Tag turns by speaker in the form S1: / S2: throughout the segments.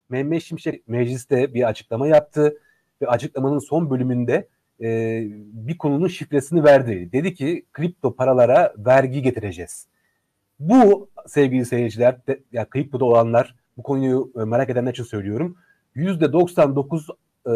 S1: Mehmet Şimşek mecliste bir açıklama yaptı ve açıklamanın son bölümünde bir konunun şifresini verdi. Dedi ki kripto paralara vergi getireceğiz. Bu sevgili seyirciler, ya kriptoda olanlar, bu konuyu merak edenler için söylüyorum. %99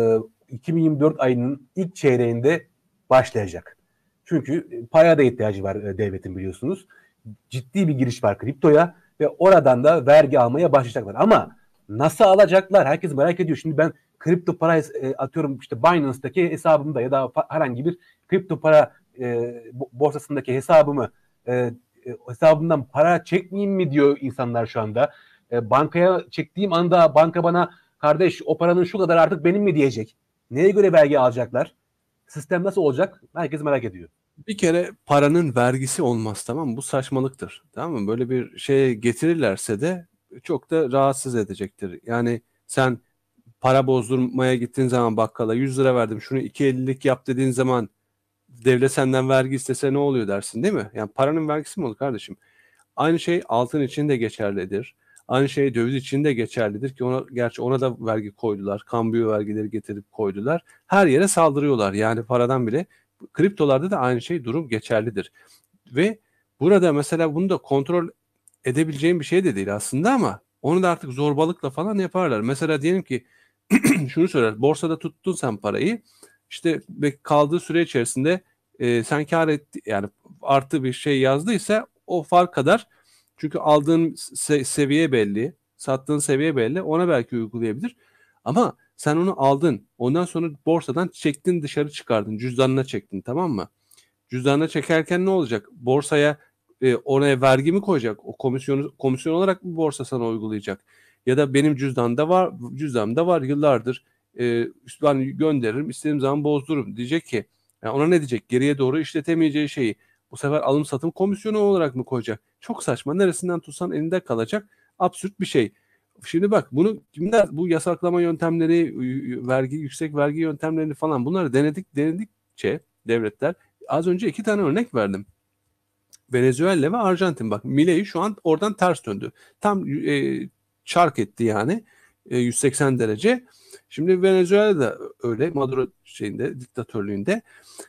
S1: 2024 ayının ilk çeyreğinde başlayacak. Çünkü paraya da ihtiyacı var devletin, biliyorsunuz. Ciddi bir giriş var kriptoya ve oradan da vergi almaya başlayacaklar. Ama nasıl alacaklar? Herkes merak ediyor. Şimdi ben kripto para atıyorum işte Binance'daki hesabımda ya da herhangi bir kripto para borsasındaki hesabımı hesabımdan para çekmeyeyim mi diyor insanlar şu anda. Bankaya çektiğim anda banka bana kardeş o paranın şu kadar artık benim mi diyecek. Neye göre vergi alacaklar? Sistem nasıl olacak? Herkes merak ediyor.
S2: Bir kere paranın vergisi olmaz, tamam mı? Bu saçmalıktır. Tamam mı? Böyle bir şeye getirirlerse de çok da rahatsız edecektir. Yani sen para bozdurmaya gittiğin zaman bakkala 100 lira verdim şunu 2.50'lik yap dediğin zaman devlet senden vergi istese ne oluyor dersin, değil mi? Yani paranın vergisi mi olur kardeşim? Aynı şey altın için de geçerlidir. Aynı şey döviz için de geçerlidir ki gerçi ona da vergi koydular. Kambiyo vergileri getirip koydular. Her yere saldırıyorlar. Yani paradan bile. Kriptolarda da aynı şey durum geçerlidir. Ve burada mesela bunu da kontrol edebileceğim bir şey de değil aslında ama onu da artık zorbalıkla falan yaparlar. Mesela diyelim ki şunu söyler. Borsada tuttun sen parayı. İşte kaldığı süre içerisinde sen kar etti yani artı bir şey yazdıysa o fark kadar, çünkü aldığın seviye belli, sattığın seviye belli, ona belki uygulayabilir. Ama sen onu aldın. Ondan sonra borsadan çektin, dışarı çıkardın. Cüzdanına çektin, tamam mı? Cüzdanına çekerken ne olacak? Borsaya oraya vergi mi koyacak? O komisyon olarak mı borsa sana uygulayacak? Ya da benim cüzdanımda var yıllardır. Ben gönderirim, istediğim zaman bozdururum. Diyecek ki yani ona ne diyecek? Geriye doğru işletemeyeceği şeyi bu sefer alım satım komisyonu olarak mı koyacak? Çok saçma. Neresinden tutsan elinde kalacak. Absürt bir şey. Şimdi bak bunu kimler, bu yasaklama yöntemleri, yüksek vergi yöntemlerini falan, bunları denedikçe devletler, az önce 2 tane örnek verdim. Venezuela ve Arjantin, bak Milei şu an oradan ters döndü. Tam çark etti yani 180 derece. Şimdi Venezuela da öyle, Maduro diktatörlüğünde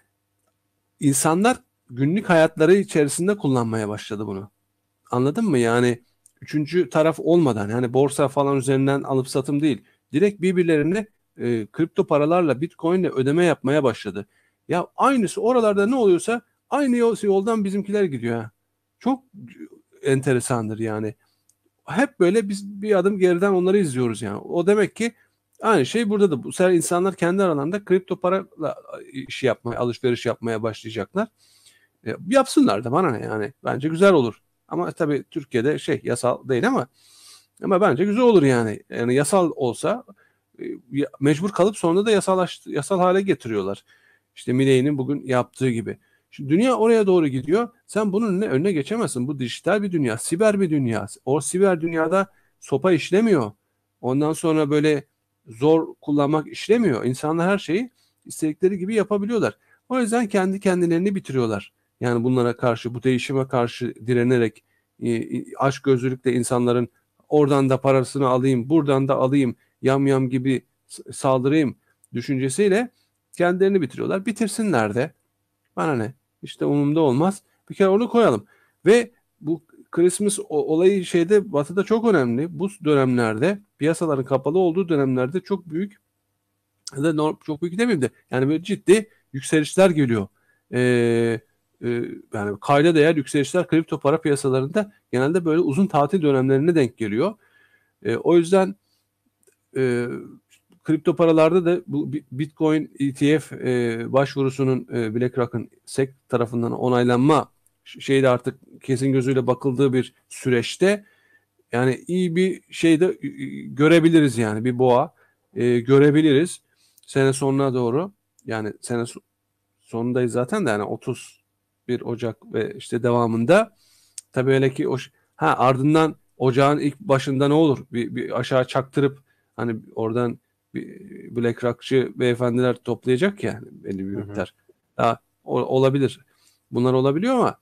S2: insanlar günlük hayatları içerisinde kullanmaya başladı bunu. Anladın mı? Yani üçüncü taraf olmadan, yani borsa falan üzerinden alıp satım değil. Direkt birbirlerine kripto paralarla, Bitcoin'le ödeme yapmaya başladı. Ya aynısı oralarda ne oluyorsa aynı yoldan bizimkiler gidiyor ha. Çok enteresandır yani. Hep böyle biz bir adım geriden onları izliyoruz yani. O demek ki aynı şey burada da. Bu sefer insanlar kendi aralarında kripto parayla alışveriş yapmaya başlayacaklar. Yapsınlar da bana ne yani. Bence güzel olur. Ama tabii Türkiye'de yasal değil ama bence güzel olur yani. Yani yasal olsa mecbur kalıp sonra da yasal hale getiriyorlar. İşte Milei'nin bugün yaptığı gibi. Şimdi dünya oraya doğru gidiyor. Sen bunun önüne geçemezsin. Bu dijital bir dünya, siber bir dünya. O siber dünyada sopa işlemiyor. Ondan sonra böyle zor kullanmak işlemiyor. İnsanlar her şeyi istedikleri gibi yapabiliyorlar. O yüzden kendi kendilerini bitiriyorlar. Yani bunlara karşı, bu değişime karşı direnerek açgözlülükle insanların oradan da parasını alayım, buradan da alayım, yam gibi saldırayım düşüncesiyle kendilerini bitiriyorlar. Bitirsinler de. Bana ne? İşte umurumda olmaz. Bir kere onu koyalım. Ve bu Christmas olayı Batı'da çok önemli. Bu dönemlerde, piyasaların kapalı olduğu dönemlerde çok büyük, ya da çok büyük demeyeyim de yani böyle ciddi yükselişler geliyor. Ee, Yani kayda değer yükselişler kripto para piyasalarında genelde böyle uzun tatil dönemlerine denk geliyor. O yüzden e, kripto paralarda da bu Bitcoin ETF başvurusunun BlackRock'ın SEC tarafından onaylanma şeyde artık kesin gözüyle bakıldığı bir süreçte yani iyi bir şey de görebiliriz, yani bir boğa görebiliriz sene sonuna doğru. Yani sonundayız zaten de, yani 31 Ocak ve işte devamında. Tabii öyle ki ardından ocağın ilk başında ne olur? Bir aşağı çaktırıp hani oradan bir BlackRock'çı beyefendiler toplayacak ya belli bir
S1: Hı hı.
S2: miktar. Daha olabilir. Bunlar olabiliyor ama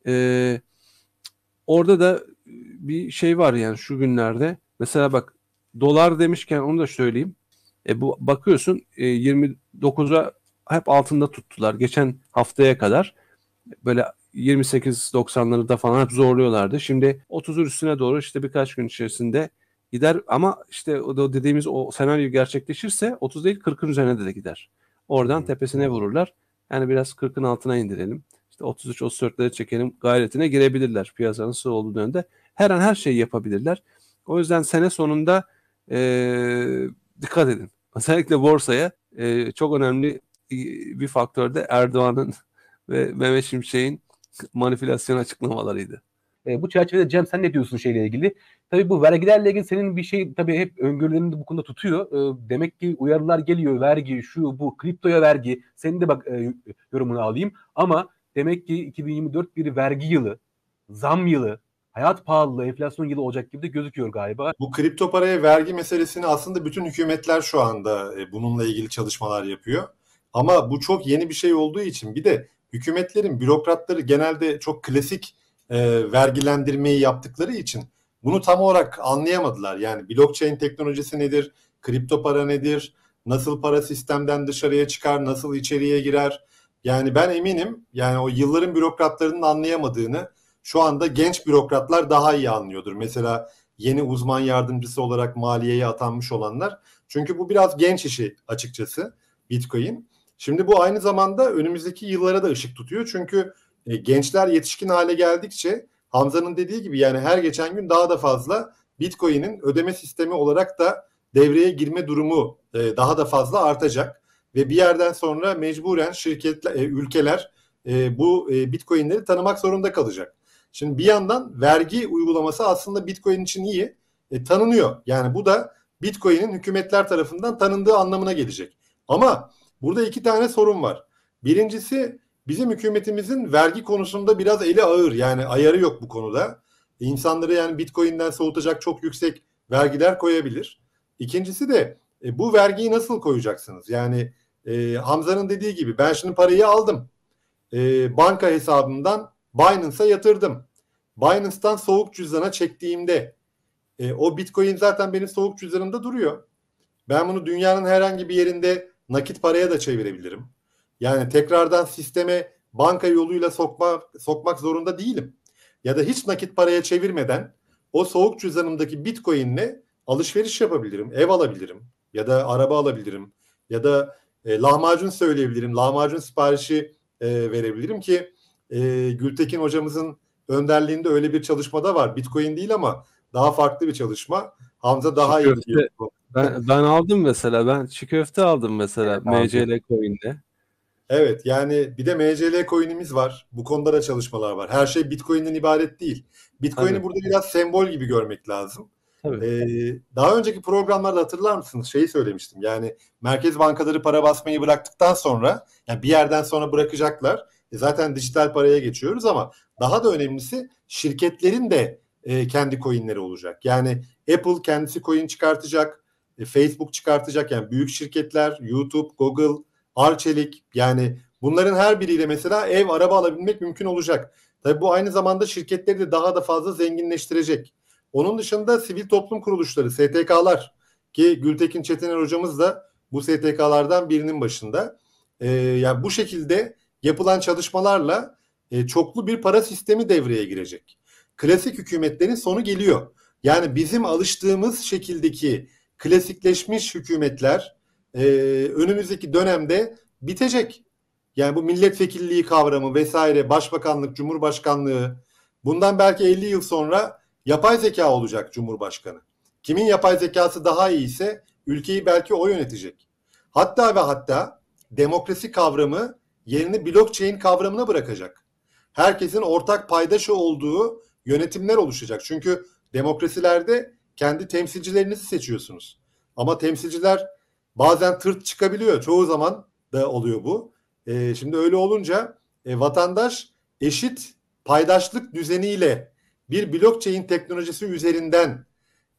S2: orada da bir şey var yani şu günlerde. Mesela bak dolar demişken onu da söyleyeyim. Bu bakıyorsun 29'a hep altında tuttular. Geçen haftaya kadar böyle 28.90'ları da falan hep zorluyorlardı. Şimdi 30'un üstüne doğru işte birkaç gün içerisinde gider ama işte o dediğimiz o senaryo gerçekleşirse 30 değil 40'ın üzerine de gider. Oradan tepesine vururlar. Yani biraz 40'ın altına indirelim. İşte 33-34'lere çekelim gayretine girebilirler piyasanın nasıl olduğu dönemde. Her an her şeyi yapabilirler. O yüzden sene sonunda dikkat edin. Özellikle borsaya çok önemli bir faktör de Erdoğan'ın ve Mehmet Şimşek'in manipülasyon açıklamalarıydı.
S1: Bu çerçevede Cem sen ne diyorsun şeyle ilgili? Tabii bu vergilerle ilgili senin bir şey tabii hep öngörülerini de bu konuda tutuyor. Demek ki uyarılar geliyor. Vergi, şu bu, kriptoya vergi. Senin de bak yorumunu alayım. Ama demek ki 2024 bir vergi yılı, zam yılı, hayat pahalılığı, enflasyon yılı olacak gibi de gözüküyor galiba.
S3: Bu kripto paraya vergi meselesini aslında bütün hükümetler şu anda bununla ilgili çalışmalar yapıyor. Ama bu çok yeni bir şey olduğu için bir de hükümetlerin bürokratları genelde çok klasik vergilendirmeyi yaptıkları için bunu tam olarak anlayamadılar. Yani blockchain teknolojisi nedir, kripto para nedir, nasıl para sistemden dışarıya çıkar, nasıl içeriye girer. Yani ben eminim yani o yılların bürokratlarının anlayamadığını şu anda genç bürokratlar daha iyi anlıyordur. Mesela yeni uzman yardımcısı olarak maliyeye atanmış olanlar. Çünkü bu biraz genç işi açıkçası Bitcoin. Şimdi bu aynı zamanda önümüzdeki yıllara da ışık tutuyor. Çünkü gençler yetişkin hale geldikçe Hamza'nın dediği gibi yani her geçen gün daha da fazla Bitcoin'in ödeme sistemi olarak da devreye girme durumu daha da fazla artacak. Ve bir yerden sonra mecburen şirketler, ülkeler bu Bitcoin'leri tanımak zorunda kalacak. Şimdi bir yandan vergi uygulaması aslında Bitcoin için iyi tanınıyor. Yani bu da Bitcoin'in hükümetler tarafından tanındığı anlamına gelecek. Ama burada iki tane sorun var. Birincisi bizim hükümetimizin vergi konusunda biraz eli ağır. Yani ayarı yok bu konuda. İnsanları yani Bitcoin'den soğutacak çok yüksek vergiler koyabilir. İkincisi de bu vergiyi nasıl koyacaksınız? Yani Hamza'nın dediği gibi ben şimdi parayı aldım. Banka hesabımdan Binance'a yatırdım. Binance'tan soğuk cüzdana çektiğimde o Bitcoin zaten benim soğuk cüzdanımda duruyor. Ben bunu dünyanın herhangi bir yerinde nakit paraya da çevirebilirim. Yani tekrardan sisteme banka yoluyla sokmak zorunda değilim. Ya da hiç nakit paraya çevirmeden o soğuk cüzdanımdaki Bitcoin'le alışveriş yapabilirim, ev alabilirim ya da araba alabilirim ya da lahmacun söyleyebilirim, lahmacun siparişi verebilirim ki Gültekin hocamızın önderliğinde öyle bir çalışmada var. Bitcoin değil ama daha farklı bir çalışma. Hamza daha iyi biliyor.
S2: Ben aldım mesela. Ben çiğ köfte aldım mesela
S1: Evet,
S2: MCL Coin'de.
S3: Evet yani bir de MCL coin'imiz var. Bu konuda da çalışmalar var. Her şey Bitcoin'den ibaret değil. Bitcoin'i
S2: Tabii,
S3: burada biraz sembol gibi görmek lazım.
S2: tabii.
S3: Daha önceki programlarda hatırlar mısınız? Şeyi söylemiştim. Yani merkez bankaları para basmayı bıraktıktan sonra yani bir yerden sonra bırakacaklar. Zaten dijital paraya geçiyoruz ama daha da önemlisi şirketlerin de kendi coin'leri olacak. Yani Apple kendisi coin çıkartacak. Facebook çıkartacak. Yani büyük şirketler, YouTube, Google, Arçelik yani bunların her biriyle mesela ev, araba alabilmek mümkün olacak. Tabii bu aynı zamanda şirketleri de daha da fazla zenginleştirecek. Onun dışında sivil toplum kuruluşları, STK'lar ki Gültekin Çetiner hocamız da bu STK'lardan birinin başında. Yani bu şekilde yapılan çalışmalarla çoklu bir para sistemi devreye girecek. Klasik hükümetlerin sonu geliyor. Yani bizim alıştığımız şekildeki klasikleşmiş hükümetler önümüzdeki dönemde bitecek. Yani bu milletvekilliği kavramı vesaire, başbakanlık, cumhurbaşkanlığı bundan belki 50 yıl sonra yapay zeka olacak cumhurbaşkanı. Kimin yapay zekası daha iyi ise ülkeyi belki o yönetecek. Hatta ve hatta demokrasi kavramı yerini blockchain kavramına bırakacak. Herkesin ortak paydaşı olduğu yönetimler oluşacak. Çünkü demokrasilerde kendi temsilcilerinizi seçiyorsunuz. Ama temsilciler bazen tırt çıkabiliyor. Çoğu zaman da oluyor bu. Şimdi öyle olunca vatandaş eşit paydaşlık düzeniyle bir blockchain teknolojisi üzerinden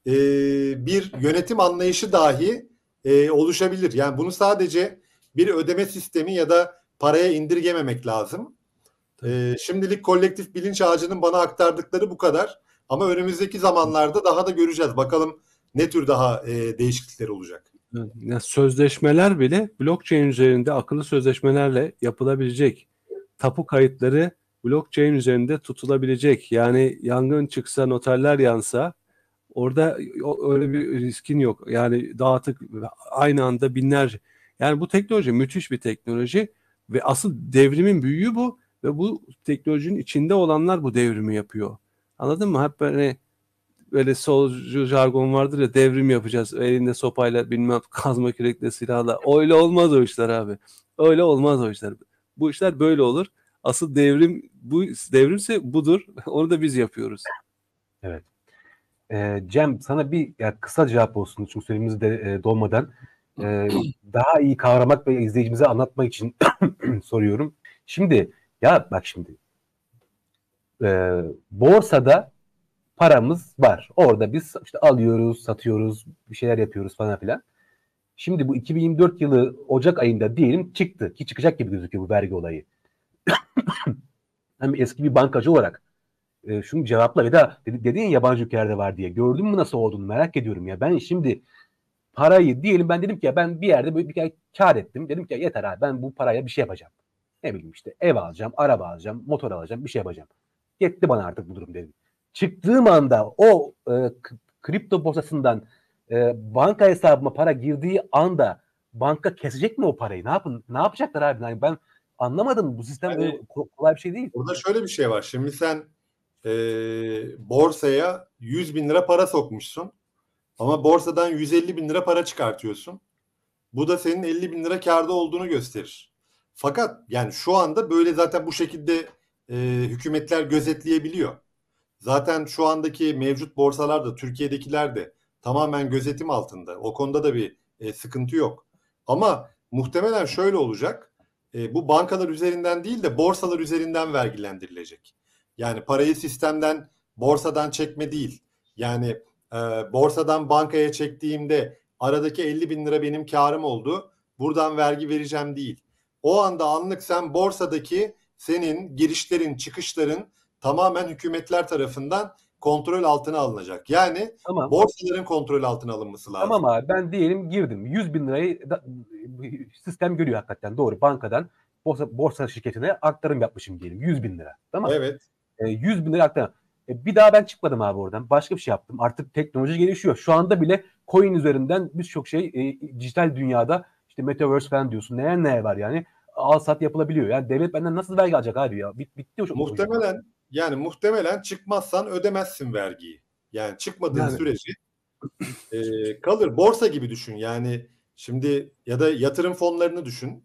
S3: bir yönetim anlayışı dahi oluşabilir. Yani bunu sadece bir ödeme sistemi ya da paraya indirgememek lazım. Şimdilik kolektif bilinç ağacının bana aktardıkları bu kadar. Ama önümüzdeki zamanlarda daha da göreceğiz. Bakalım ne tür daha değişiklikler olacak?
S2: Ya sözleşmeler bile blockchain üzerinde akıllı sözleşmelerle yapılabilecek. Tapu kayıtları blockchain üzerinde tutulabilecek. Yani yangın çıksa, noterler yansa orada öyle bir riskin yok. Yani dağıtık aynı anda binlerce. Yani bu teknoloji müthiş bir teknoloji ve asıl devrimin büyüğü bu ve bu teknolojinin içinde olanlar bu devrimi yapıyor. Anladın mı? Hep böyle solcu jargon vardır ya, devrim yapacağız. Elinde sopayla bilmem kazma kürekle silahla. Öyle olmaz o işler abi. Öyle olmaz o işler. Bu işler böyle olur. Asıl devrim bu, devrimse budur. Onu da biz yapıyoruz.
S1: Evet. Cem, sana bir kısa cevap olsun çünkü süremiz de dolmadan daha iyi kavramak ve izleyicimize anlatmak için soruyorum. Şimdi bak şimdi borsada paramız var. Orada biz işte alıyoruz, satıyoruz, bir şeyler yapıyoruz falan filan. Şimdi bu 2024 yılı Ocak ayında diyelim çıktı ki çıkacak gibi gözüküyor bu vergi olayı. Hem eski bir bankacı olarak şunu cevapla ve da dedin ya yabancı ülkelerde var diye. Gördün mü nasıl olduğunu merak ediyorum ya. Ben şimdi parayı diyelim ben dedim ki ben bir yerde böyle bir kar ettim. Dedim ki yeter abi ben bu parayla bir şey yapacağım. Ne bileyim işte ev alacağım, araba alacağım, motor alacağım, bir şey yapacağım. Yetti bana artık bu durum dedim. Çıktığım anda o kripto borsasından banka hesabıma para girdiği anda banka kesecek mi o parayı? Ne yapacaklar abi? Yani ben anlamadım. Bu sistem öyle
S3: Yani
S1: kolay bir şey değil.
S3: burada şöyle bir şey var. Şimdi sen borsaya 100 bin lira para sokmuşsun ama borsadan 150 bin lira para çıkartıyorsun. Bu da senin 50 bin lira kârda olduğunu gösterir. Fakat yani şu anda böyle zaten bu şekilde hükümetler gözetleyebiliyor. Zaten şu andaki mevcut borsalar da Türkiye'dekiler de tamamen gözetim altında. O konuda da bir sıkıntı yok. Ama muhtemelen şöyle olacak. Bu bankalar üzerinden değil de borsalar üzerinden vergilendirilecek. Yani parayı sistemden, borsadan çekme değil. Yani borsadan bankaya çektiğimde aradaki 50 bin lira benim karım oldu. Buradan vergi vereceğim değil. O anda anlık sen borsadaki senin girişlerin, çıkışların tamamen hükümetler tarafından kontrol altına alınacak. Yani
S1: Tamam.
S3: borsaların kontrol altına alınması lazım.
S1: Tamam abi ben diyelim girdim. 100 bin lirayı sistem görüyor hakikaten doğru. Bankadan borsa şirketine aktarım yapmışım diyelim. 100 bin lira. Tamam.
S3: Evet.
S1: 100 bin lira aktarım. Bir daha ben çıkmadım abi oradan. Başka bir şey yaptım. Artık teknoloji gelişiyor. Şu anda bile coin üzerinden birçok şey dijital dünyada işte metaverse falan diyorsun. Neye var yani. Al sat yapılabiliyor. Yani devlet benden nasıl vergi alacak abi ya? Bitti o iş.
S3: Muhtemelen çıkmazsan ödemezsin vergiyi. Yani çıkmadığın
S1: Yani
S3: sürece kalır. Borsa gibi düşün. Yani şimdi ya da yatırım fonlarını düşün.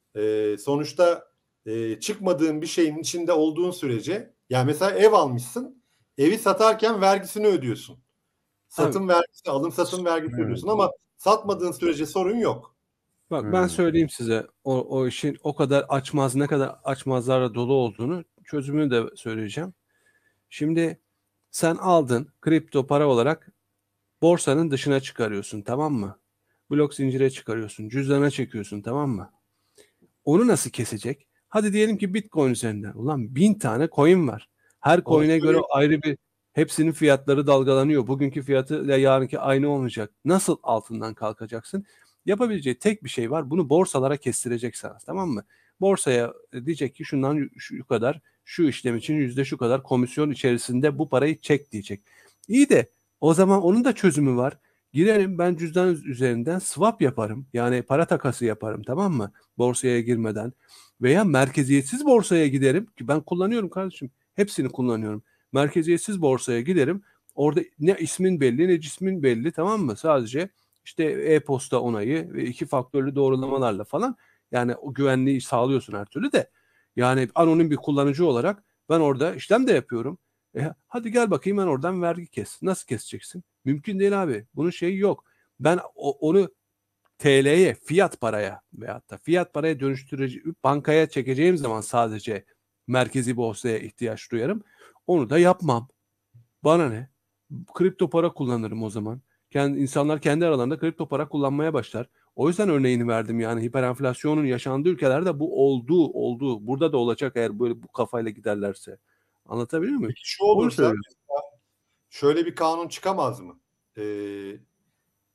S3: Sonuçta çıkmadığın bir şeyin içinde olduğun sürece yani mesela ev almışsın. Evi satarken vergisini ödüyorsun.
S2: Abi,
S3: Satım vergisi, alım satım vergisi
S1: Hmm.
S3: ödüyorsun ama satmadığın sürece sorun yok.
S2: bak ben
S1: Hmm.
S2: söyleyeyim size o işin o kadar açmaz, ne kadar açmazlarla dolu olduğunu, çözümünü de söyleyeceğim. Şimdi sen aldın kripto para olarak borsanın dışına çıkarıyorsun, tamam mı? Blok zincire çıkarıyorsun, cüzdana çekiyorsun, tamam mı? Onu nasıl kesecek? Hadi diyelim ki Bitcoin üzerinden. Ulan 1000 tane coin var. Her
S3: Onu
S2: coin'e göre
S3: söyleyeyim.
S2: ayrı bir, hepsinin fiyatları dalgalanıyor. Bugünkü fiyatı ile yarınki aynı olmayacak. Nasıl altından kalkacaksın? Yapabileceği tek bir şey var. Bunu borsalara kestireceksiniz, tamam mı? Borsaya diyecek ki şundan şu kadar, şu işlem için yüzde şu kadar komisyon içerisinde bu parayı çek diyecek. İyi de o zaman onun da çözümü var. Girerim ben cüzdan üzerinden swap yaparım. Yani para takası yaparım, tamam mı? Borsaya girmeden veya merkeziyetsiz borsaya giderim ki ben kullanıyorum kardeşim. Hepsini kullanıyorum. Merkeziyetsiz borsaya giderim. Orada ne ismin belli ne cismin belli, tamam mı? Sadece işte e-posta onayı ve 2 faktörlü doğrulamalarla falan, yani o güvenliği sağlıyorsun her türlü de. Yani anonim bir kullanıcı olarak ben orada işlem de yapıyorum. Hadi gel bakayım ben oradan vergi kes. Nasıl keseceksin? Mümkün değil abi. Bunun şeyi yok. Ben onu TL'ye, fiyat paraya veyahut da fiyat paraya dönüştüreceğim, bankaya çekeceğim zaman sadece merkezi borsaya ihtiyaç duyarım. Onu da yapmam. Bana ne? Kripto para kullanırım o zaman. İnsanlar kendi aralarında kripto para kullanmaya başlar. O yüzden örneğini verdim, yani hiperenflasyonun yaşandığı ülkelerde bu oldu. Burada da olacak eğer böyle bu kafayla giderlerse. Anlatabiliyor muyum?
S3: Peki şu
S2: Onu
S3: olursa
S2: söylüyorum.
S3: şöyle bir kanun çıkamaz mı? Ee,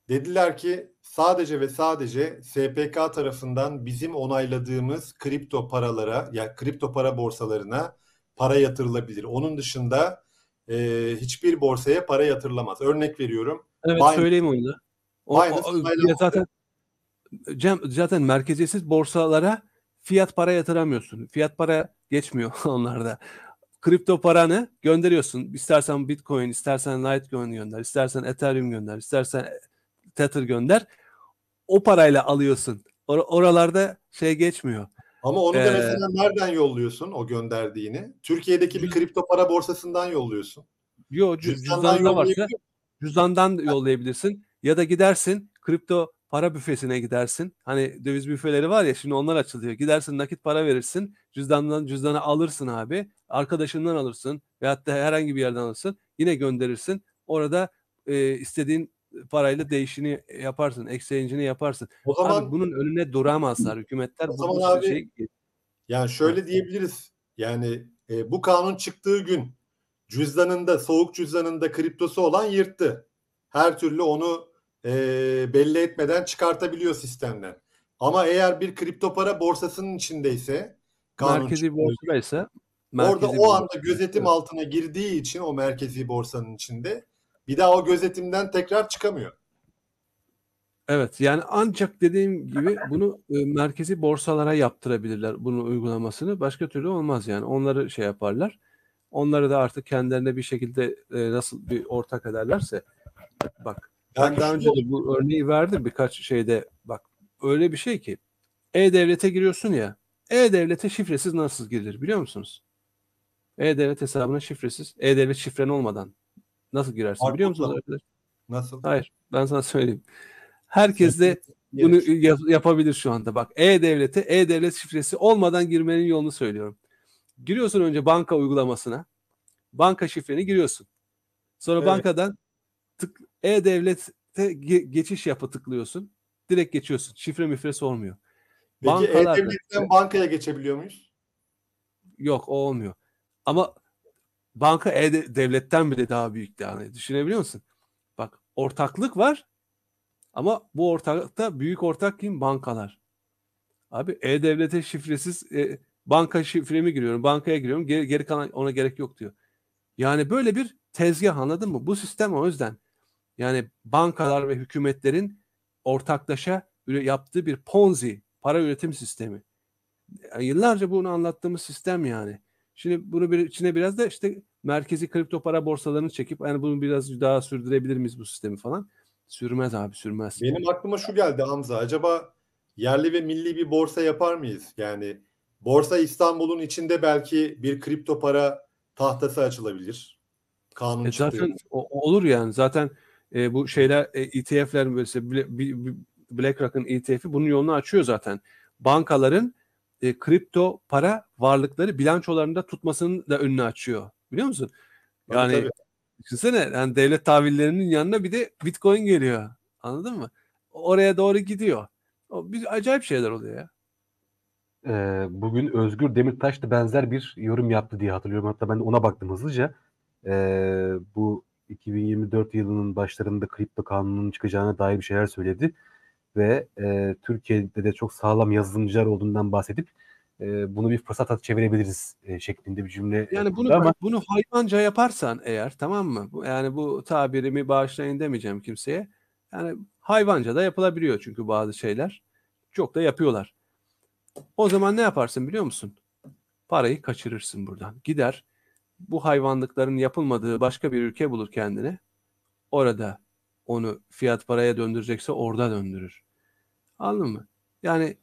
S3: Dediler ki sadece ve sadece SPK tarafından bizim onayladığımız kripto paralara, ya kripto para borsalarına para yatırılabilir. Onun dışında hiçbir borsaya para yatırılamaz. Örnek veriyorum.
S2: Evet, söyleyeyim onu da.
S3: Binance
S2: Ya zaten Cem, zaten merkeziyetsiz borsalara fiyat para yatıramıyorsun. Fiyat para geçmiyor onlarda. Kripto paranı gönderiyorsun. İstersen Bitcoin, istersen Litecoin gönder, istersen Ethereum gönder, istersen Tether gönder. O parayla alıyorsun. Oralarda şey geçmiyor.
S3: Ama onu da
S2: Ee,
S3: mesela nereden yolluyorsun o gönderdiğini? Türkiye'deki bir kripto para borsasından yolluyorsun. Cüzdandan
S2: Cüzdanında varsa
S3: yollayabiliyor.
S2: cüzdandan yollayabilirsin. Ya da gidersin kripto para büfesine gidersin. Hani döviz büfeleri var ya, şimdi onlar açılıyor. Gidersin, nakit para verirsin. Cüzdanı alırsın abi. Arkadaşından alırsın. Veyahut da herhangi bir yerden alırsın. Yine gönderirsin. Orada istediğin parayla değişini yaparsın. Exchange'ini yaparsın.
S3: O
S2: Abi
S3: zaman
S2: bunun önüne duramazlar. Hükümetler
S3: o
S2: bu
S3: zaman abi,
S2: şeyi...
S3: yani şöyle diyebiliriz. Yani bu kanun çıktığı gün cüzdanında, soğuk cüzdanında kriptosu olan yırttı. Her türlü onu belli etmeden çıkartabiliyor sistemden. Ama eğer bir kripto para borsasının içindeyse kanun
S2: Merkezi
S3: çıktığı gün,
S2: borsadaysa
S3: orada
S2: merkezi
S3: o
S2: bir
S3: anda
S2: borsa.
S3: gözetim
S2: Evet.
S3: altına girdiği için o merkezi borsanın içinde bir daha o gözetimden tekrar çıkamıyor.
S2: Evet, yani ancak dediğim gibi bunu merkezi borsalara yaptırabilirler bunun uygulamasını. Başka türlü olmaz yani. Onları şey yaparlar. Onları da artık kendilerine bir şekilde nasıl bir ortak ederlerse. Bak, ben
S3: Belki
S2: daha
S3: şu
S2: önce
S3: da olur.
S2: de bu örneği verdim birkaç şeyde. Bak, öyle bir şey ki E-Devlet'e giriyorsun ya. E-Devlet'e şifresiz nasıl girilir biliyor musunuz? E-Devlet hesabına şifresiz, E-Devlet şifren olmadan nasıl girersin biliyor musunuz
S3: Barkodla
S2: arkadaşlar?
S3: nasıl?
S2: Hayır, ben sana söyleyeyim. Herkes
S3: Senin
S2: de bunu
S3: gerek.
S2: yapabilir şu anda. Bak, E-Devlet şifresi olmadan girmenin yolunu söylüyorum. Giriyorsun önce banka uygulamasına. Banka şifreni giriyorsun. Sonra
S3: Evet.
S2: bankadan E-Devlet'e geçiş yapı tıklıyorsun. Direkt geçiyorsun. Şifre müfre sormuyor.
S3: Peki
S2: Bankalarda
S3: E-Devlet'ten bankaya geçebiliyor muyuz?
S2: yok, o olmuyor. Ama banka E-Devlet'ten bile daha büyük yani. Düşünebiliyor musun? Bak, ortaklık var ama bu ortaklıkta büyük ortak kim? Bankalar. Abi E-Devlet'e şifresiz banka şifremi giriyorum. Bankaya giriyorum. Geri kalan ona gerek yok diyor. Yani böyle bir tezgah, anladın mı? Bu sistem o yüzden. Yani bankalar ve hükümetlerin ortaklaşa yaptığı bir Ponzi para üretim sistemi. Yani yıllarca bunu anlattığımız sistem yani. Şimdi bunu içine biraz da işte merkezi kripto para borsalarını çekip yani bunu biraz daha sürdürebilir miyiz bu sistemi falan? Sürmez abi, sürmez.
S3: Benim aklıma şu geldi Hamza. Acaba yerli ve milli bir borsa yapar mıyız? Yani Borsa İstanbul'un içinde belki bir kripto para tahtası açılabilir. Kanun çıktığı.
S2: Zaten olur yani. Zaten bu şeyler ETF'ler mesela BlackRock'ın ETF'i bunun yolunu açıyor zaten. Bankaların kripto para varlıkları bilançolarında tutmasının da önünü açıyor. Biliyor musun?
S3: Tabii
S2: Yani
S3: tabii.
S2: düşünsene, yani devlet tahvillerinin yanına bir de Bitcoin geliyor. Anladın mı? Oraya doğru gidiyor. O bir acayip şeyler oluyor ya.
S1: Bugün Özgür Demirtaş da benzer bir yorum yaptı diye hatırlıyorum. Hatta ben de ona baktım hızlıca. Bu 2024 yılının başlarında kripto kanununun çıkacağına dair bir şeyler söyledi. Ve Türkiye'de de çok sağlam yazılımcılar olduğundan bahsedip bunu bir fırsata çevirebiliriz şeklinde bir cümle
S2: Yani
S1: kurdu ama
S2: bunu hayvanca yaparsan eğer, tamam mı? Yani bu tabirimi bağışlayın demeyeceğim kimseye. Yani hayvanca da yapılabiliyor çünkü bazı şeyler. Çok da yapıyorlar. O zaman ne yaparsın biliyor musun? Parayı kaçırırsın buradan. Gider bu hayvanlıkların yapılmadığı başka bir ülke bulur kendine. Orada onu fiyat paraya döndürecekse orada döndürür. Anladın mı? Yani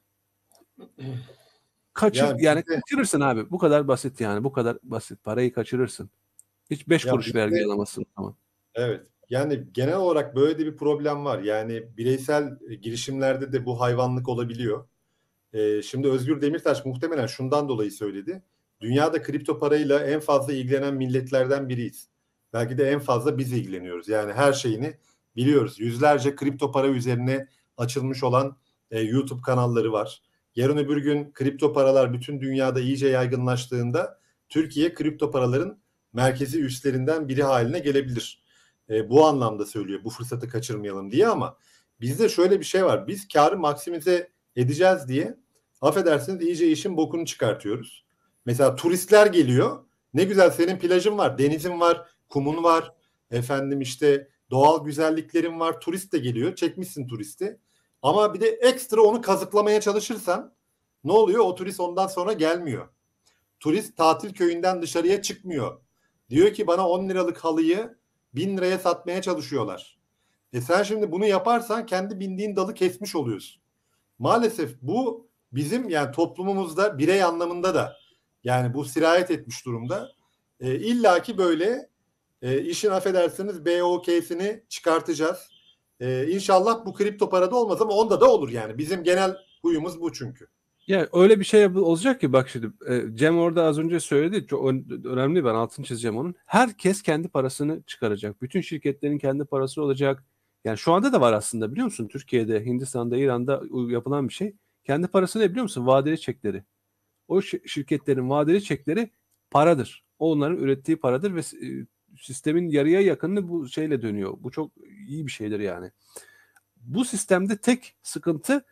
S3: Yani
S2: yani
S3: bizde,
S2: kaçırırsın abi. Bu kadar basit yani. Bu kadar basit. Parayı kaçırırsın. Hiç 5
S3: ya
S2: kuruş vergi
S3: bizde
S2: alamazsın ama.
S3: evet. Yani genel olarak böyle de bir problem var. Yani bireysel girişimlerde de bu hayvanlık olabiliyor. Şimdi Özgür Demirtaş muhtemelen şundan dolayı söyledi. Dünyada kripto parayla en fazla ilgilenen milletlerden biriyiz. Belki de en fazla biz ilgileniyoruz. Yani her şeyini biliyoruz. Yüzlerce kripto para üzerine açılmış olan YouTube kanalları var. Yarın öbür gün kripto paralar bütün dünyada iyice yaygınlaştığında Türkiye kripto paraların merkezi üslerinden biri haline gelebilir. Bu anlamda söylüyor. Bu fırsatı kaçırmayalım diye ama bizde şöyle bir şey var. Biz karı maksimize edeceğiz diye affedersiniz iyice işin bokunu çıkartıyoruz. Mesela turistler geliyor. Ne güzel senin plajın var, denizin var, kumun var. Efendim işte doğal güzelliklerin var. Turist de geliyor. Çekmişsin turisti. Ama bir de ekstra onu kazıklamaya çalışırsan ne oluyor? O turist ondan sonra gelmiyor. Turist tatil köyünden dışarıya çıkmıyor. Diyor ki bana 10 liralık halıyı 1000 liraya satmaya çalışıyorlar. Sen şimdi bunu yaparsan kendi bindiğin dalı kesmiş oluyorsun. Maalesef bu bizim yani toplumumuzda birey anlamında da yani bu sirayet etmiş durumda. İllaki böyle işin affedersiniz BOK'sini çıkartacağız. İnşallah bu kripto parada olmaz ama onda da olur yani. Bizim genel huyumuz bu çünkü.
S2: Ya öyle bir şey olacak ki bak şimdi Cem orada az önce söyledi, çok önemli, ben altını çizeceğim onun. Herkes kendi parasını çıkaracak. Bütün şirketlerin kendi parası olacak. Yani şu anda da var aslında, biliyor musun? Türkiye'de, Hindistan'da, İran'da yapılan bir şey. Kendi parası ne biliyor musun? Vadeli çekleri. O şirketlerin vadeli çekleri paradır. O onların ürettiği paradır ve sistemin yarıya yakını bu şeyle dönüyor. Bu çok iyi bir şeydir yani. Bu sistemde tek sıkıntı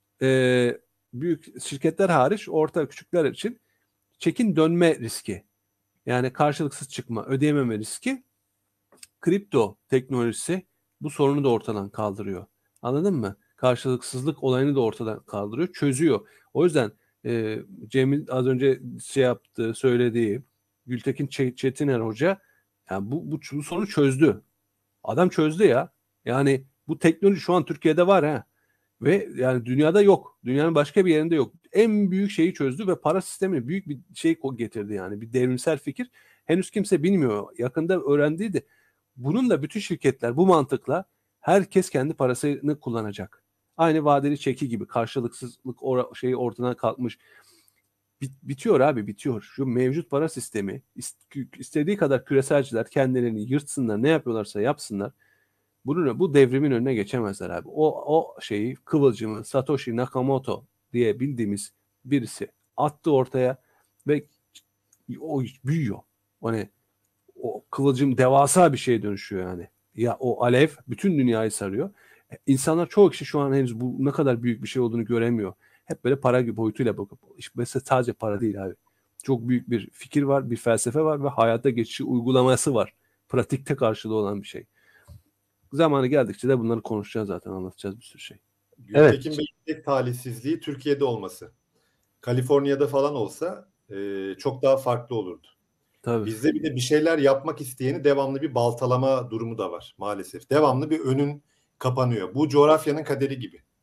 S2: büyük şirketler hariç orta küçükler için çekin dönme riski. Yani karşılıksız çıkma, ödeyememe riski. Kripto teknolojisi bu sorunu da ortadan kaldırıyor. Anladın mı? Karşılıksızlık olayını da ortadan kaldırıyor, çözüyor. O yüzden Cem'in az önce söylediği Gültekin Çetiner Hoca yani bu sorunu çözdü. Adam çözdü ya. Yani bu teknoloji şu an Türkiye'de var ha. Ve yani dünyada yok. Dünyanın başka bir yerinde yok. En büyük şeyi çözdü ve para sistemine büyük bir şey getirdi yani. Bir devrimsel fikir. Henüz kimse bilmiyor. Yakında öğrendiydi. Bununla bütün şirketler bu mantıkla herkes kendi parasını kullanacak. Aynı vadeli çeki gibi karşılıksızlık şeyi ortadan kalkmış. Bitiyor abi, bitiyor. Şu mevcut para sistemi istediği kadar küreselciler kendilerini yırtsınlar, ne yapıyorlarsa yapsınlar. Bu devrimin önüne geçemezler abi. O şeyi, kıvılcımı Satoshi Nakamoto diye bildiğimiz birisi attı ortaya ve o büyüyor. Hani o kıvılcım devasa bir şeye dönüşüyor yani. Ya o alev bütün dünyayı sarıyor. İnsanlar, çoğu kişi şu an henüz bu ne kadar büyük bir şey olduğunu göremiyor. Hep böyle para gibi boyutuyla bakıp, mesela sadece para değil abi. Çok büyük bir fikir var, bir felsefe var ve hayata geçişi uygulaması var. Pratikte karşılığı olan bir şey. Zamanı geldikçe de bunları konuşacağız zaten, anlatacağız bir sürü şey.
S3: Gültekin
S1: Evet.
S3: Bey'in tek talihsizliği Türkiye'de olması. Kaliforniya'da falan olsa çok daha farklı olurdu.
S2: Tabii.
S3: Bizde bir de bir şeyler yapmak isteyeni devamlı bir baltalama durumu da var maalesef. Devamlı bir önün kapanıyor. Bu coğrafyanın kaderi gibi.